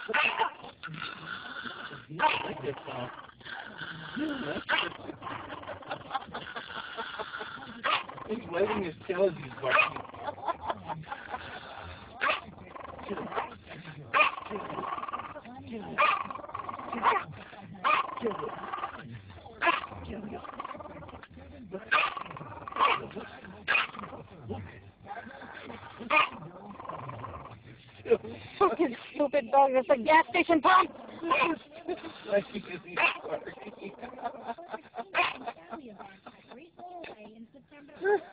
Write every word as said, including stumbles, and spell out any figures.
He's waving his tail as he's barking. Fucking stupid dog. It's a gas station pump. Like he is barking.